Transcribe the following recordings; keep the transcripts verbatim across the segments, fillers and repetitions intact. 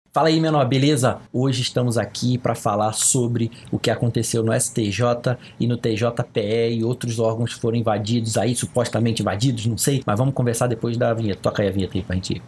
Fala aí, menor, beleza? Hoje estamos aqui para falar sobre o que aconteceu no S T J e no T J P E e outros órgãos foram invadidos aí, supostamente invadidos, não sei, mas vamos conversar depois da vinheta. Toca aí a vinheta aí pra gente ir.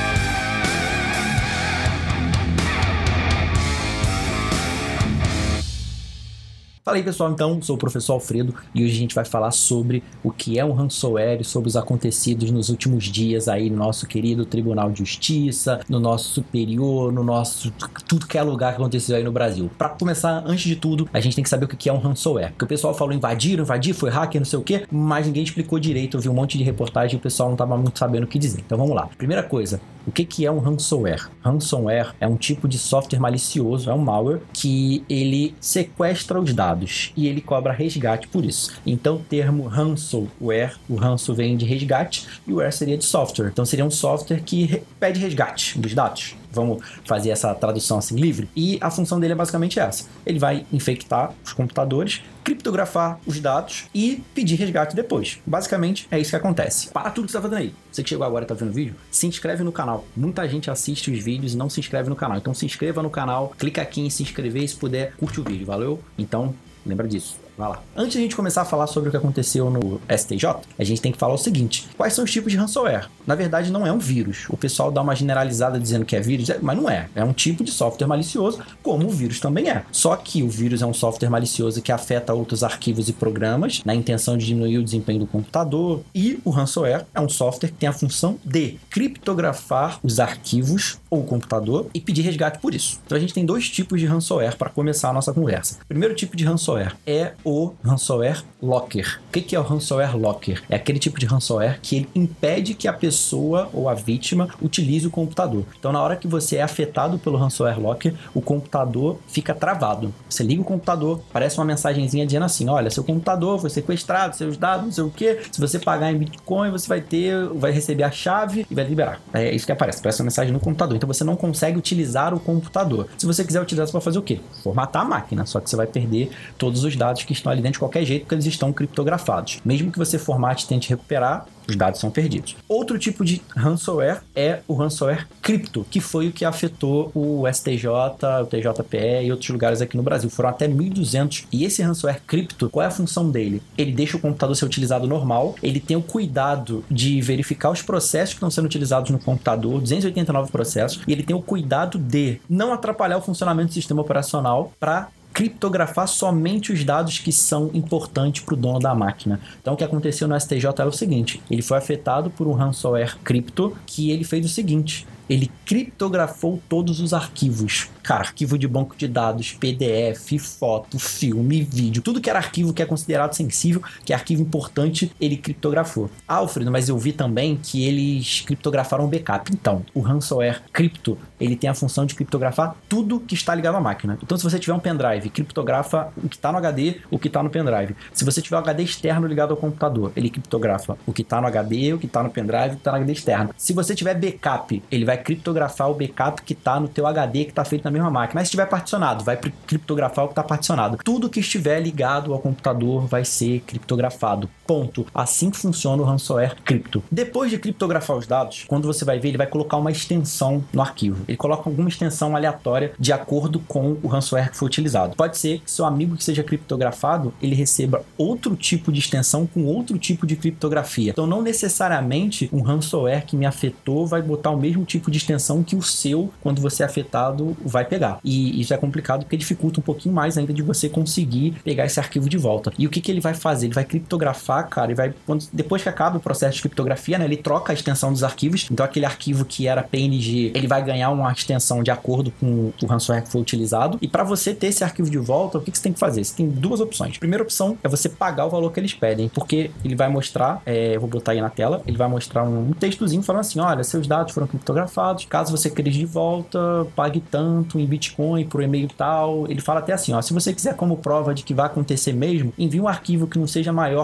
Fala aí, pessoal, então, sou o professor Alfredo e hoje a gente vai falar sobre o que é um ransomware e sobre os acontecidos nos últimos dias aí no nosso querido Tribunal de Justiça, no nosso superior, no nosso... tudo que é lugar que aconteceu aí no Brasil. Para começar, antes de tudo, a gente tem que saber o que é um ransomware, porque o pessoal falou invadiram, invadir, foi hacker, não sei o que, mas ninguém explicou direito. Eu vi um monte de reportagem e o pessoal não estava muito sabendo o que dizer. Então vamos lá. Primeira coisa, o que é um ransomware? Ransomware é um tipo de software malicioso, é um malware, que ele sequestra os dados e ele cobra resgate por isso. Então o termo ransomware, o ransom vem de resgate e o ware seria de software. Então seria um software que re- pede resgate dos dados. Vamos fazer essa tradução assim livre? E a função dele é basicamente essa. Ele vai infectar os computadores, criptografar os dados e pedir resgate depois. Basicamente é isso que acontece. Para tudo que você está fazendo aí. Você que chegou agora e está vendo o vídeo, se inscreve no canal. Muita gente assiste os vídeos e não se inscreve no canal. Então se inscreva no canal, clica aqui em se inscrever e se puder, curte o vídeo, valeu? Então lembra disso. Vai lá. Antes de a gente começar a falar sobre o que aconteceu no S T J, a gente tem que falar o seguinte: quais são os tipos de ransomware? Na verdade, não é um vírus. O pessoal dá uma generalizada dizendo que é vírus, mas não é. É um tipo de software malicioso, como o vírus também é. Só que o vírus é um software malicioso que afeta outros arquivos e programas na intenção de diminuir o desempenho do computador. E o ransomware é um software que tem a função de criptografar os arquivos ou o computador e pedir resgate por isso. Então a gente tem dois tipos de ransomware para começar a nossa conversa. O primeiro tipo de ransomware é o ransomware locker. O que é o ransomware locker? É aquele tipo de ransomware que ele impede que a pessoa ou a vítima utilize o computador. Então, na hora que você é afetado pelo ransomware locker, o computador fica travado. Você liga o computador, aparece uma mensagenzinha dizendo assim: olha, seu computador foi sequestrado, seus dados, não sei o que. Se você pagar em Bitcoin, você vai ter, vai receber a chave e vai liberar. É isso que aparece, aparece uma mensagem no computador. Então, você não consegue utilizar o computador. Se você quiser utilizar, você vai fazer o quê? Formatar a máquina, só que você vai perder todos os dados que estão ali dentro de qualquer jeito, porque eles estão criptografados. Mesmo que você formate e tente recuperar, os dados são perdidos. Outro tipo de ransomware é o ransomware cripto, que foi o que afetou o S T J, o T J P E e outros lugares aqui no Brasil. Foram até mil e duzentos. E esse ransomware cripto, qual é a função dele? Ele deixa o computador ser utilizado normal, ele tem o cuidado de verificar os processos que estão sendo utilizados no computador, duzentos e oitenta e nove processos, e ele tem o cuidado de não atrapalhar o funcionamento do sistema operacional para criptografar somente os dados que são importantes para o dono da máquina. Então o que aconteceu no S T J era o seguinte: ele foi afetado por um ransomware cripto que ele fez o seguinte: ele criptografou todos os arquivos. Cara, arquivo de banco de dados, P D F, foto, filme, vídeo, tudo que era arquivo que é considerado sensível, que é arquivo importante, ele criptografou. Ah, Alfredo, mas eu vi também que eles criptografaram o backup. Então, o ransomware cripto, ele tem a função de criptografar tudo que está ligado à máquina. Então, se você tiver um pendrive, criptografa o que está no H D, o que está no pendrive. Se você tiver um H D externo ligado ao computador, ele criptografa o que está no H D, o que está no pendrive, o que está no H D externo. Se você tiver backup, ele vai criptografar o backup que está no teu H D, que está feito na mesma máquina. Mas se estiver particionado, vai criptografar o que está particionado. Tudo que estiver ligado ao computador vai ser criptografado. Ponto. Assim que funciona o ransomware cripto. Depois de criptografar os dados, quando você vai ver, ele vai colocar uma extensão no arquivo. Ele coloca alguma extensão aleatória de acordo com o ransomware que foi utilizado. Pode ser que seu amigo que seja criptografado, ele receba outro tipo de extensão com outro tipo de criptografia. Então, não necessariamente um ransomware que me afetou vai botar o mesmo tipo de extensão que o seu, quando você é afetado, vai pegar. E isso é complicado porque dificulta um pouquinho mais ainda de você conseguir pegar esse arquivo de volta. E o que, que ele vai fazer? Ele vai criptografar, cara, e vai, quando, depois que acaba o processo de criptografia, né, ele troca a extensão dos arquivos. Então, aquele arquivo que era P N G, ele vai ganhar uma extensão de acordo com o ransomware que foi utilizado. E para você ter esse arquivo de volta, o que, que você tem que fazer? Você tem duas opções. A primeira opção é você pagar o valor que eles pedem, porque ele vai mostrar, é, eu vou botar aí na tela, ele vai mostrar um, um textozinho falando assim: olha, seus dados foram criptografados, caso você queira de volta, pague tanto em Bitcoin por e-mail tal. Ele fala até assim, ó, se você quiser como prova de que vai acontecer mesmo, envie um arquivo que não seja maior do que um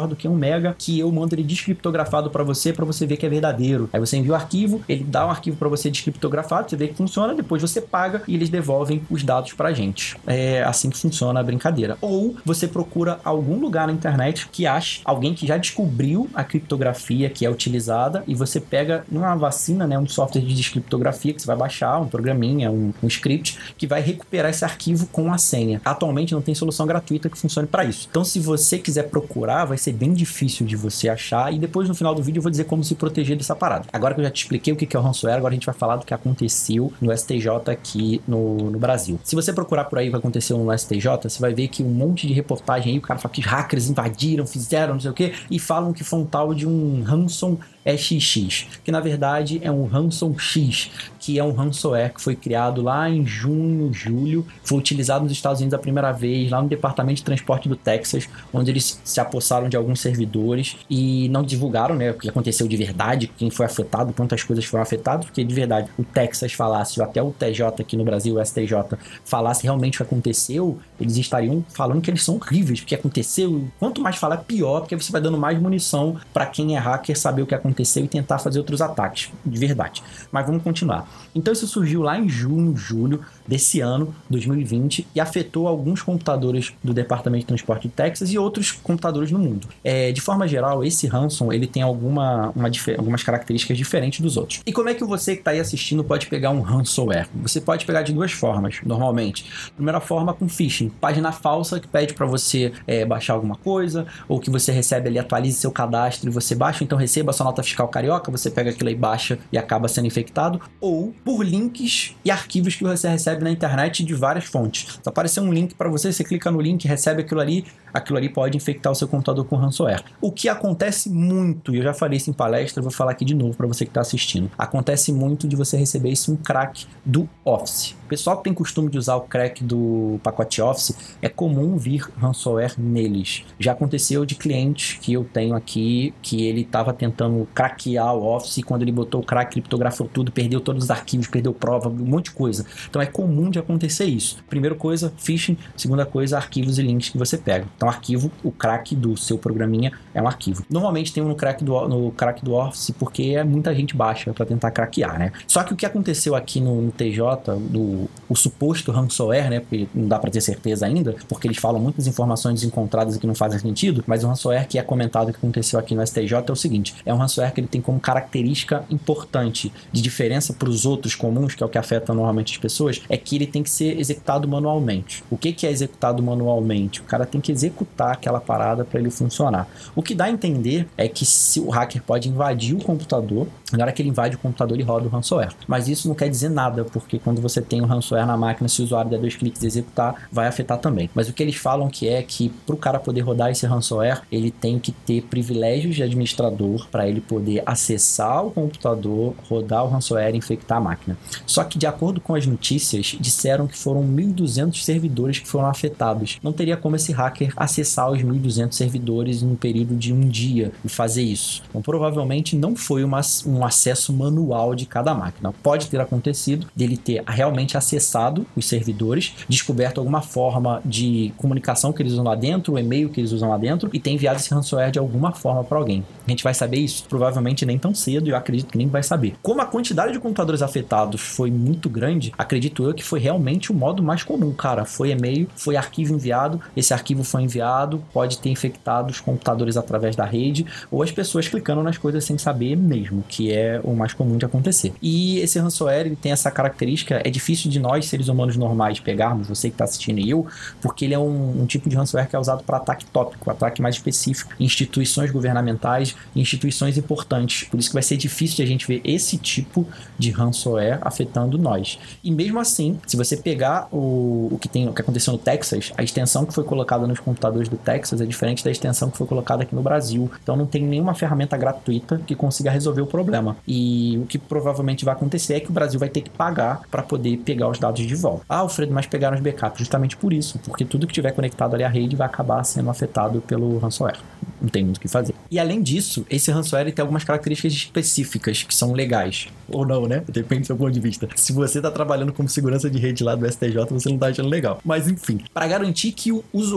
mega que eu mando ele descriptografado para você, para você ver que é verdadeiro. Aí você envia o arquivo, ele dá um arquivo para você descriptografado, você vê que funciona, depois você paga e eles devolvem os dados pra gente. É assim que funciona a brincadeira. Ou você procura algum lugar na internet que ache alguém que já descobriu a criptografia que é utilizada e você pega uma vacina, né, um software de descriptografia que você vai baixar, um programinha, um, um script que vai recuperar esse arquivo com a senha. Atualmente não tem solução gratuita que funcione para isso. Então, se você quiser procurar, vai ser bem difícil de você achar e depois no final do vídeo eu vou dizer como se proteger dessa parada. Agora que eu já te expliquei o que é o ransomware, agora a gente vai falar do que aconteceu no S T J aqui no, no Brasil. Se você procurar por aí o que aconteceu no S T J, você vai ver que um monte de reportagem aí, o cara fala que hackers invadiram, fizeram, não sei o que, e falam que foi um tal de um ransom X X, que na verdade é um Ransom X, que é um ransomware que foi criado lá em junho, julho, foi utilizado nos Estados Unidos a primeira vez, lá no Departamento de Transporte do Texas, onde eles se apossaram de alguns servidores e não divulgaram, né, o que aconteceu de verdade, quem foi afetado, quantas coisas foram afetadas, porque de verdade o Texas falasse, ou até o T J aqui no Brasil, o S T J, falasse realmente o que aconteceu, eles estariam falando que eles são horríveis, porque aconteceu, quanto mais falar, pior, porque você vai dando mais munição para quem é hacker saber o que aconteceu e tentar fazer outros ataques, de verdade. Mas vamos continuar. Então isso surgiu lá em junho, julho desse ano, dois mil e vinte, e afetou alguns computadores do Departamento de Transporte do Texas e outros computadores no mundo. É, de forma geral, esse ransom, ele tem alguma, uma, algumas características diferentes dos outros. E como é que você que está aí assistindo pode pegar um ransomware? Você pode pegar de duas formas, normalmente. Primeira forma, com phishing, página falsa que pede para você é, baixar alguma coisa, ou que você recebe ali, atualize seu cadastro e você baixa, então receba a sua nota fiscal carioca, você pega aquilo aí, baixa e acaba sendo infectado, ou por links e arquivos que você recebe na internet de várias fontes. Se aparecer um link para você, você clica no link, recebe aquilo ali, aquilo ali pode infectar o seu computador com ransomware. O que acontece muito, e eu já falei isso em palestra, eu vou falar aqui de novo para você que está assistindo, acontece muito de você receber isso um crack do Office. O pessoal que tem costume de usar o crack do pacote Office, é comum vir ransomware neles. Já aconteceu de clientes que eu tenho aqui, que ele estava tentando craquear o Office, e quando ele botou o crack, criptografou tudo, perdeu todos os arquivos, perdeu prova, um monte de coisa. Então é comum de acontecer isso. Primeira coisa, phishing. Segunda coisa, arquivos e links que você pega. Então arquivo, o crack do seu programinha é um arquivo. Normalmente tem um no crack do, no crack do Office, porque é muita gente baixa para tentar craquear, né? Só que o que aconteceu aqui no, no T J, do, o suposto ransomware, né? Porque não dá para ter certeza ainda, porque eles falam muitas informações desencontradas que não fazem sentido, mas o ransomware que é comentado que aconteceu aqui no S T J é o seguinte, é um ransomware que ele tem como característica importante de diferença para os outros comuns, que é o que afeta normalmente as pessoas, é que ele tem que ser executado manualmente. O que, que é executado manualmente? O cara tem que executar aquela parada para ele funcionar. O que dá a entender é que se o hacker pode invadir o computador, na hora que ele invade o computador, ele roda o ransomware. Mas isso não quer dizer nada, porque quando você tem um ransomware na máquina, se o usuário der dois cliques e executar, vai afetar também. Mas o que eles falam que é que para o cara poder rodar esse ransomware, ele tem que ter privilégios de administrador para ele poder acessar o computador, rodar o ransomware e infectar a máquina. Só que de acordo com as notícias, disseram que foram mil e duzentos servidores que foram afetados. Não teria como esse hacker acessar os mil e duzentos servidores em um período de um dia e fazer isso. Então provavelmente não foi uma, um acesso manual de cada máquina. Pode ter acontecido dele ter realmente acessado os servidores, descoberto alguma forma de comunicação que eles usam lá dentro, o e-mail que eles usam lá dentro e ter enviado esse ransomware de alguma forma para alguém. A gente vai saber isso? Provavelmente nem tão cedo, e eu acredito que nem vai saber. Como a quantidade de computadores afetados foi muito grande, acredito eu que foi realmente o modo mais comum, cara. Foi e-mail, foi arquivo enviado, esse arquivo foi enviado, pode ter infectado os computadores através da rede, ou as pessoas clicando nas coisas sem saber mesmo, que é o mais comum de acontecer. E esse ransomware, ele tem essa característica, é difícil de nós, seres humanos normais, pegarmos, você que está assistindo e eu, porque ele é um, um tipo de ransomware que é usado para ataque tópico, ataque mais específico, em instituições governamentais, em instituições importantes. Por isso que vai ser difícil de a gente ver esse tipo de ransomware afetando nós. E mesmo assim, se você pegar o, o, que, tem, o que aconteceu no Texas, a extensão que foi colocada nos computadores do Texas é diferente da extensão que foi colocada aqui no Brasil. Então não tem nenhuma ferramenta gratuita que consiga resolver o problema. E o que provavelmente vai acontecer é que o Brasil vai ter que pagar para poder pegar os dados de volta. Ah, Alfredo, mas pegaram os backups. Justamente por isso, porque tudo que tiver conectado ali à rede vai acabar sendo afetado pelo ransomware. Não tem muito o que fazer. E além disso, esse ransomware tem algumas características específicas que são legais. Ou não, né? Depende do seu ponto de vista. Se você tá trabalhando como segurança de rede lá do S T J, você não tá achando legal. Mas enfim, para garantir que o usuário, a pessoa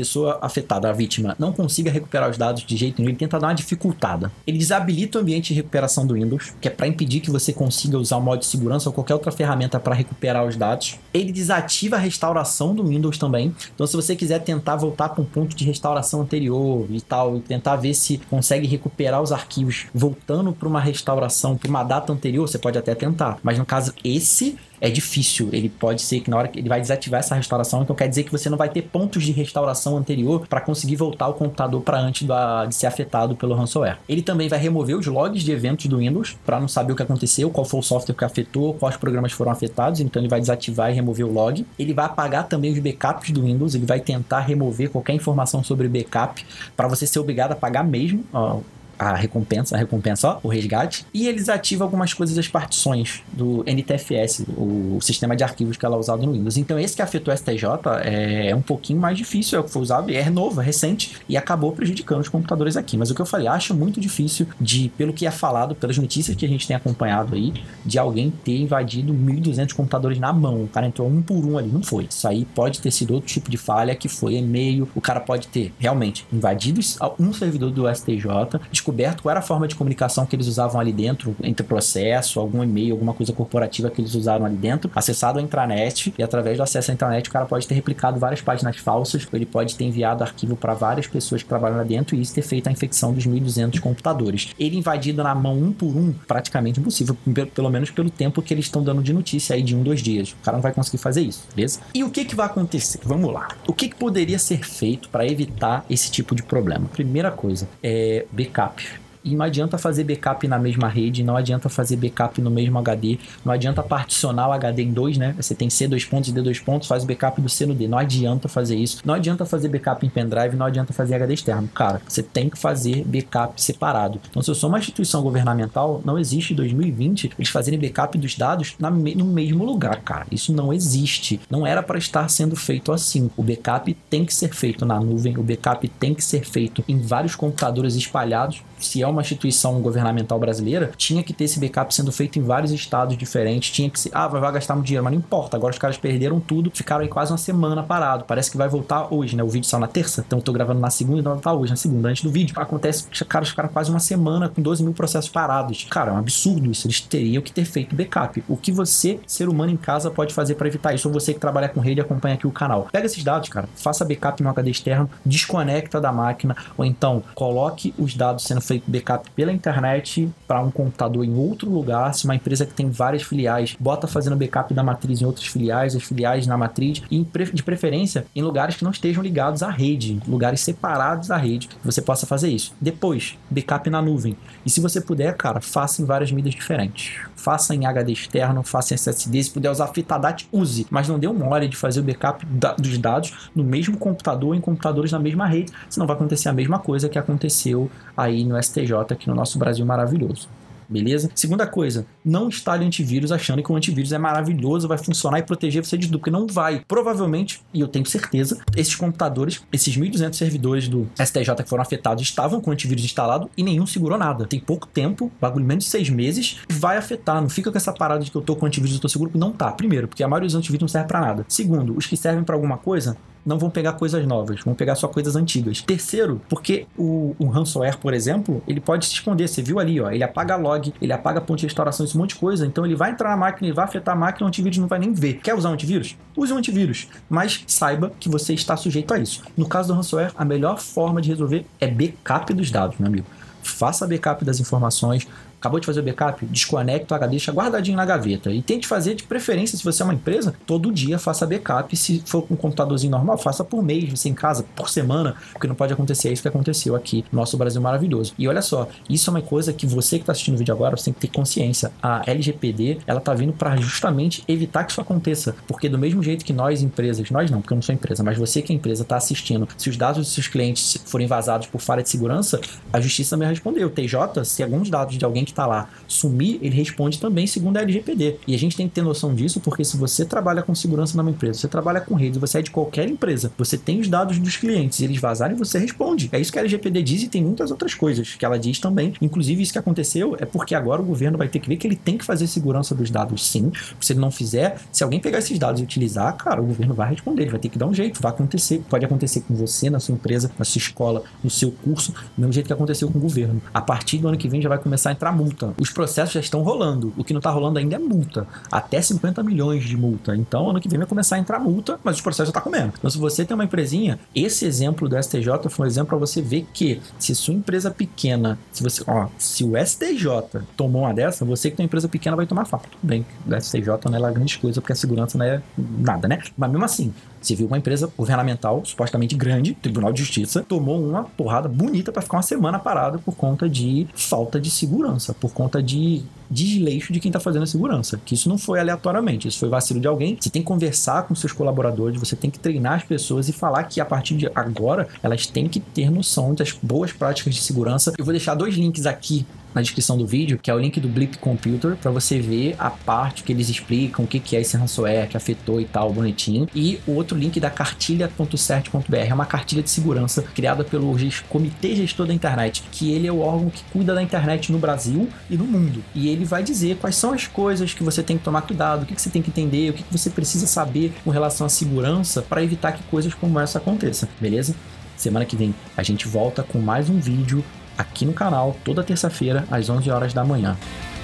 pessoa afetada, a vítima, não consiga recuperar os dados de jeito nenhum, ele tenta dar uma dificultada. Ele desabilita o ambiente de recuperação do Windows, que é para impedir que você consiga usar o modo de segurança ou qualquer outra ferramenta para recuperar os dados. Ele desativa a restauração do Windows também. Então, se você quiser tentar voltar para um ponto de restauração anterior e tal, e tentar ver se consegue recuperar os arquivos voltando para uma restauração, para uma data anterior, você pode até tentar. Mas no caso, esse é difícil. Ele pode ser que na hora que ele vai desativar essa restauração, então quer dizer que você não vai ter pontos de restauração anterior para conseguir voltar o computador para antes da, de ser afetado pelo ransomware. Ele também vai remover os logs de eventos do Windows para não saber o que aconteceu, qual foi o software que afetou, quais programas foram afetados, então ele vai desativar e remover o log. Ele vai apagar também os backups do Windows, ele vai tentar remover qualquer informação sobre backup para você ser obrigado a pagar mesmo, ó, a recompensa, a recompensa, ó, o resgate. E eles ativam algumas coisas das partições do N T F S, o sistema de arquivos que ela é usado no Windows. Então esse que afetou o S T J é um pouquinho mais difícil, é o que foi usado, é novo, é recente, e acabou prejudicando os computadores aqui. Mas o que eu falei, acho muito difícil de, pelo que é falado, pelas notícias que a gente tem acompanhado aí, de alguém ter invadido mil e duzentos computadores na mão. O cara entrou um por um ali, não foi. Isso aí pode ter sido outro tipo de falha, que foi e-mail. O cara pode ter realmente invadido um servidor do S T J, descoberto qual era a forma de comunicação que eles usavam ali dentro, entre processo, algum e-mail, alguma coisa corporativa que eles usaram ali dentro, acessado a intranet, e através do acesso à intranet o cara pode ter replicado várias páginas falsas, ele pode ter enviado arquivo para várias pessoas que trabalham lá dentro e isso ter feito a infecção dos mil e duzentos computadores. Ele invadido na mão um por um, praticamente impossível, pelo menos pelo tempo que eles estão dando de notícia aí de um, dois dias. O cara não vai conseguir fazer isso, beleza? E o que que vai acontecer? Vamos lá. O que que poderia ser feito para evitar esse tipo de problema? Primeira coisa, é backup. E não adianta fazer backup na mesma rede, não adianta fazer backup no mesmo H D, não adianta particionar o H D em dois, né? Você tem C dois pontos e D dois pontos, faz o backup do C no D. Não adianta fazer isso. Não adianta fazer backup em pendrive, não adianta fazer H D externo. Cara, você tem que fazer backup separado. Então, se eu sou uma instituição governamental, não existe em dois mil e vinte eles fazerem backup dos dados na me- no mesmo lugar, cara. Isso não existe. Não era para estar sendo feito assim. O backup tem que ser feito na nuvem, o backup tem que ser feito em vários computadores espalhados. Se é uma instituição governamental brasileira, tinha que ter esse backup sendo feito em vários estados diferentes, tinha que ser, ah, vai gastar muito dinheiro, mas não importa, agora os caras perderam tudo, ficaram aí quase uma semana parado, parece que vai voltar hoje, né, o vídeo saiu na terça, então eu tô gravando na segunda, então vai voltar hoje, na segunda, antes do vídeo, acontece que os caras ficaram quase uma semana com doze mil processos parados, cara, é um absurdo isso, eles teriam que ter feito backup. O que você, ser humano em casa, pode fazer para evitar isso, ou você que trabalha com rede e acompanha aqui o canal, pega esses dados, cara, faça backup no H D externo, desconecta da máquina, ou então coloque os dados sendo feito backup pela internet para um computador em outro lugar. Se uma empresa que tem várias filiais, bota fazendo backup da matriz em outras filiais, as filiais na matriz, e de preferência em lugares que não estejam ligados à rede, lugares separados da rede, que você possa fazer isso. Depois, backup na nuvem. E se você puder, cara, faça em várias mídias diferentes. Faça em H D externo, faça em S S D, se puder usar fita D A T, use, mas não dê uma hora de fazer o backup da, dos dados no mesmo computador, em computadores na mesma rede, senão vai acontecer a mesma coisa que aconteceu aí no S T J, aqui no nosso Brasil maravilhoso. Beleza? Segunda coisa, não instale antivírus achando que o antivírus é maravilhoso, vai funcionar e proteger você de tudo, porque não vai. Provavelmente, e eu tenho certeza, esses computadores, esses mil e duzentos servidores do S T J que foram afetados, estavam com o antivírus instalado e nenhum segurou nada. Tem pouco tempo, bagulho menos de seis meses, vai afetar. Não fica com essa parada de que eu tô com antivírus e eu tô seguro, não tá. Primeiro, porque a maioria dos antivírus não serve pra nada. Segundo, os que servem pra alguma coisa não vão pegar coisas novas, vão pegar só coisas antigas. Terceiro, porque o, o ransomware, por exemplo, ele pode se esconder. Você viu ali, ó, ele apaga log, ele apaga ponto de restauração, esse monte de coisa. Então ele vai entrar na máquina, ele vai afetar a máquina, o antivírus não vai nem ver. Quer usar um antivírus? Use um antivírus, mas saiba que você está sujeito a isso. No caso do ransomware, a melhor forma de resolver é backup dos dados, meu amigo. Faça backup das informações. Acabou de fazer o backup? Desconecta o H D, deixa guardadinho na gaveta. E tente fazer, de preferência, se você é uma empresa, todo dia faça backup. Se for com um computadorzinho normal, faça por mês, você em casa, por semana, porque não pode acontecer isso que aconteceu aqui no nosso Brasil maravilhoso. E olha só, isso é uma coisa que você que está assistindo o vídeo agora, você tem que ter consciência. A L G P D, ela tá vindo para justamente evitar que isso aconteça. Porque do mesmo jeito que nós, empresas, nós não, porque eu não sou empresa, mas você que é empresa está assistindo, se os dados dos seus clientes forem vazados por falha de segurança, a justiça também respondeu. O T J, se alguns dados de alguém que tá lá sumir, ele responde também segundo a L G P D. E a gente tem que ter noção disso, porque se você trabalha com segurança numa empresa, você trabalha com redes, você é de qualquer empresa, você tem os dados dos clientes, eles vazarem, você responde. É isso que a L G P D diz e tem muitas outras coisas que ela diz também. Inclusive, isso que aconteceu é porque agora o governo vai ter que ver que ele tem que fazer segurança dos dados, sim. Se ele não fizer, se alguém pegar esses dados e utilizar, cara, o governo vai responder, ele vai ter que dar um jeito, vai acontecer. Pode acontecer com você, na sua empresa, na sua escola, no seu curso, do mesmo jeito que aconteceu com o governo. A partir do ano que vem já vai começar a entrar multa. Os processos já estão rolando. O que não está rolando ainda é multa. Até cinquenta milhões de multa. Então, ano que vem vai começar a entrar multa, mas os processos já estão comendo. Então, se você tem uma empresinha, esse exemplo do S T J foi um exemplo para você ver que se sua empresa pequena, se você, ó, se o S T J tomou uma dessa, você que tem uma empresa pequena vai tomar fato. Tudo bem, o S T J não é lá grande coisa, porque a segurança não é nada, né? Mas mesmo assim, você viu uma empresa governamental, supostamente grande, Tribunal de Justiça, tomou uma porrada bonita para ficar uma semana parada por conta de falta de segurança, por conta de desleixo de quem está fazendo a segurança. Que isso não foi aleatoriamente, isso foi vacilo de alguém. Você tem que conversar com seus colaboradores, você tem que treinar as pessoas e falar que a partir de agora elas têm que ter noção das boas práticas de segurança. Eu vou deixar dois links aqui na descrição do vídeo, que é o link do Blip Computer, para você ver a parte que eles explicam o que que é esse ransomware que afetou e tal, bonitinho. E o outro link da cartilha ponto cert ponto b r, é uma cartilha de segurança criada pelo Comitê Gestor da Internet, que ele é o órgão que cuida da internet no Brasil e no mundo. E ele vai dizer quais são as coisas que você tem que tomar cuidado, o que que você tem que entender, o que que você precisa saber com relação à segurança para evitar que coisas como essa aconteçam, beleza? Semana que vem a gente volta com mais um vídeo aqui no canal, toda terça-feira, às onze horas da manhã.